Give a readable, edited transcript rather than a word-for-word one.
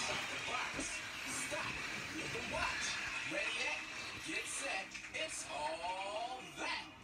Stop the box. Stop. Look and watch. Ready, yet? Get set. It's all that.